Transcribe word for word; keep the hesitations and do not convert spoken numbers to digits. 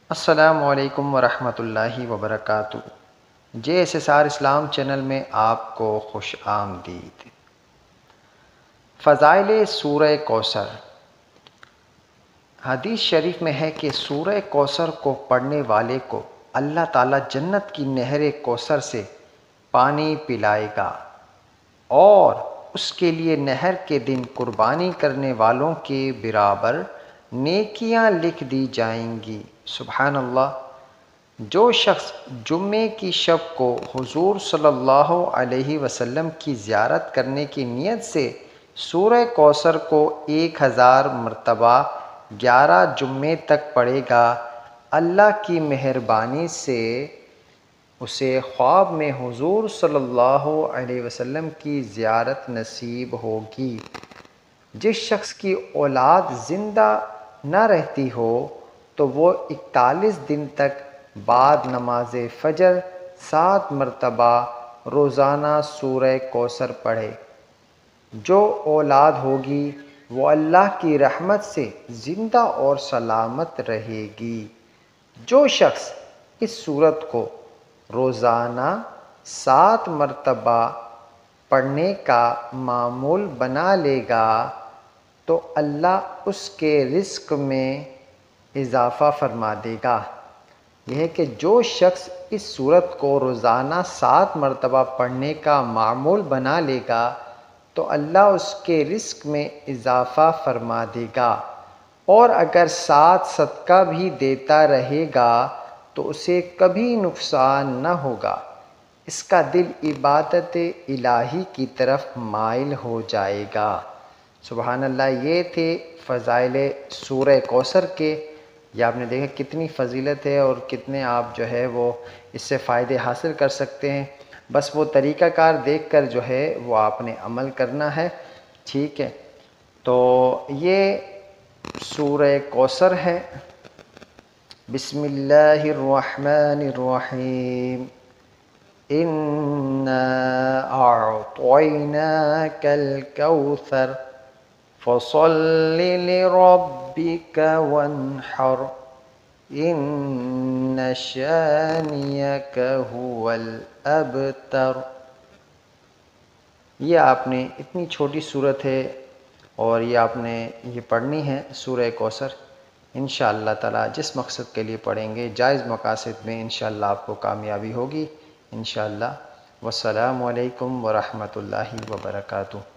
السلام علیکم ورحمۃ اللہ وبرکاتہ۔ جے ایس ایس آر اسلام چینل میں آپ کو خوش آمدید۔ فضائل سورہ کوثر۔ حدیث شریف میں ہے کہ سورہ کوثر کو پڑھنے والے کو اللہ تعالیٰ جنت کی نہر کوثر سے پانی پلائے گا اور اس کے لیے نہر کے دن قربانی کرنے والوں کے برابر نیکیاں لکھ دی جائیں گی۔ سبحان اللہ۔ جو شخص جمعے کی شب کو حضور صلی اللہ علیہ وسلم کی زیارت کرنے کی نیت سے سورہ کوثر کو ایک ہزار مرتبہ گیارہ جمعے تک پڑھے گا، اللہ کی مہربانی سے اسے خواب میں حضور صلی اللہ علیہ وسلم کی زیارت نصیب ہوگی۔ جس شخص کی اولاد زندہ نہ رہتی ہو تو وہ اکتالیس دن تک بعد نماز فجر سات مرتبہ روزانہ سورہ کوثر پڑھے۔ جو اولاد ہوگی وہ اللہ کی رحمت سے زندہ اور سلامت رہے گی۔ جو شخص اس سورت کو روزانہ سات مرتبہ پڑھنے کا معمول بنا لے گا تو اللہ اس کے رزق میں اضافہ فرما دے گا۔ یہ ہے کہ جو شخص اس سورت کو روزانہ سات مرتبہ پڑھنے کا معمول بنا لے گا تو اللہ اس کے رزق میں اضافہ فرما دے گا، اور اگر سات صدقہ بھی دیتا رہے گا تو اسے کبھی نقصان نہ ہوگا، اس کا دل عبادت الہی کی طرف مائل ہو جائے گا۔ سبحان اللہ۔ یہ تھے فضائل سورہ کوثر کے۔ یہ آپ نے دیکھا کتنی فضیلت ہے اور کتنے آپ جو ہے وہ اس سے فائدے حاصل کر سکتے ہیں۔ بس وہ طریقہ کار دیکھ کر جو ہے وہ آپ نے عمل کرنا ہے، ٹھیک ہے۔ تو یہ سورہ کوثر ہے۔ بسم اللہ الرحمن الرحیم۔ اِنَّا أَعْطَيْنَاكَ الْكَوْثَرَ فَصَلِّ لِرَبِّكَ وَانْحَرْ إِنَّ شَانِئَكَ هُوَ الْأَبْتَرُ۔ یہ آپ نے اتنی چھوٹی صورت ہے اور یہ آپ نے یہ پڑھنی ہے سورہ کوثر۔ انشاءاللہ تعالی جس مقصد کے لیے پڑھیں گے جائز مقاصد میں انشاءاللہ آپ کو کامیابی ہوگی انشاءاللہ۔ والسلام علیکم ورحمۃ اللہ وبرکاتہ۔